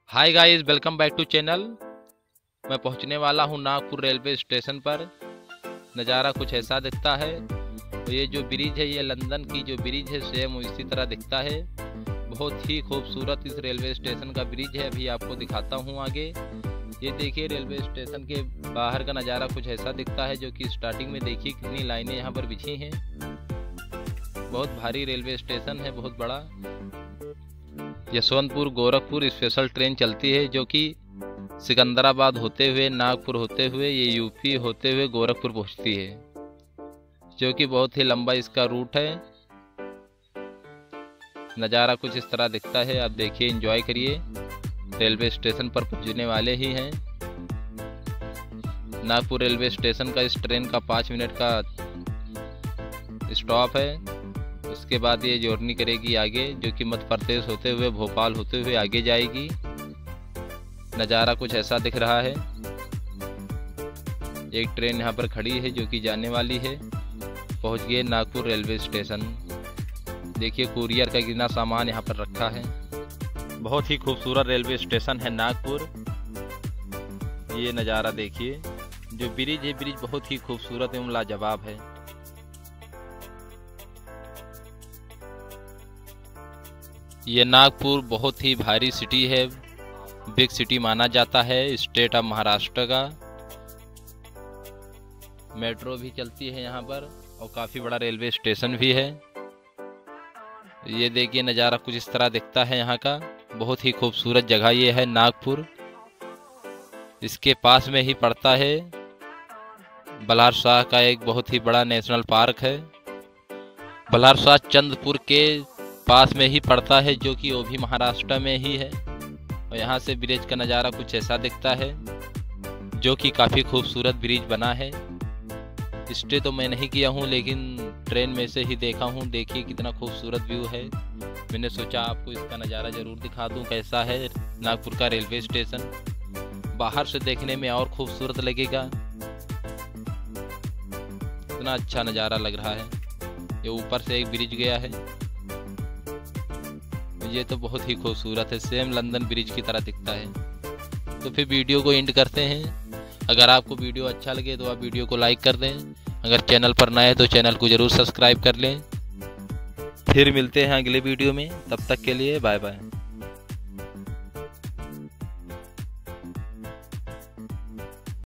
Hi guys, welcome back to channel. मैं पहुंचने वाला हूं नागपुर रेलवे स्टेशन पर। नज़ारा कुछ ऐसा दिखता है। तो ये जो ब्रिज है, ये लंदन की जो ब्रिज है सेम इसी तरह दिखता है। बहुत ही खूबसूरत इस रेलवे स्टेशन का ब्रिज है। अभी आपको दिखाता हूं आगे। ये देखिए, रेलवे स्टेशन के बाहर का नज़ारा कुछ ऐसा दिखता है, जो कि स्टार्टिंग में देखिए कितनी लाइनें यहाँ पर बिछी हैं। बहुत भारी रेलवे स्टेशन है, बहुत बड़ा। यशवंतपुर गोरखपुर स्पेशल ट्रेन चलती है, जो कि सिकंदराबाद होते हुए, नागपुर होते हुए, ये यूपी होते हुए गोरखपुर पहुंचती है, जो कि बहुत ही लंबा इसका रूट है। नज़ारा कुछ इस तरह दिखता है। आप देखिए, एंजॉय करिए। रेलवे स्टेशन पर पहुंचने वाले ही हैं। नागपुर रेलवे स्टेशन का इस ट्रेन का 5 मिनट का स्टॉप है। उसके बाद ये जर्नी करेगी आगे, जो कि मध्य प्रदेश होते हुए, भोपाल होते हुए आगे जाएगी। नज़ारा कुछ ऐसा दिख रहा है। एक ट्रेन यहाँ पर खड़ी है, जो कि जाने वाली है। पहुँच गए नागपुर रेलवे स्टेशन। देखिए, कुरियर का कितना सामान यहाँ पर रखा है। बहुत ही खूबसूरत रेलवे स्टेशन है नागपुर। ये नज़ारा देखिए। जो ब्रिज है, ब्रिज बहुत ही खूबसूरत एवं लाजवाब है। ये नागपुर बहुत ही भारी सिटी है, बिग सिटी माना जाता है स्टेट ऑफ महाराष्ट्र का। मेट्रो भी चलती है यहाँ पर, और काफ़ी बड़ा रेलवे स्टेशन भी है। ये देखिए, नज़ारा कुछ इस तरह दिखता है यहाँ का। बहुत ही खूबसूरत जगह ये है नागपुर। इसके पास में ही पड़ता है बल्हार शाह का एक बहुत ही बड़ा नेशनल पार्क है। बल्हार शाह चंद्रपुर के पास में ही पड़ता है, जो कि वो भी महाराष्ट्र में ही है। और यहाँ से ब्रिज का नज़ारा कुछ ऐसा दिखता है, जो कि काफ़ी खूबसूरत ब्रिज बना है। स्टे तो मैं नहीं किया हूँ, लेकिन ट्रेन में से ही देखा हूँ। देखिए कितना खूबसूरत व्यू है। मैंने सोचा आपको इसका नज़ारा ज़रूर दिखा दूँ, कैसा है नागपुर का रेलवे स्टेशन। बाहर से देखने में और खूबसूरत लगेगा। इतना अच्छा नज़ारा लग रहा है। ये ऊपर से एक ब्रिज गया है। ये तो बहुत ही खूबसूरत है, सेम लंदन ब्रिज की तरह दिखता है। तो फिर वीडियो को एंड करते हैं। अगर आपको वीडियो अच्छा लगे तो आप वीडियो को लाइक कर दें। अगर चैनल पर नए हैं तो चैनल को ज़रूर सब्सक्राइब कर लें। फिर मिलते हैं अगले वीडियो में। तब तक के लिए बाय बाय।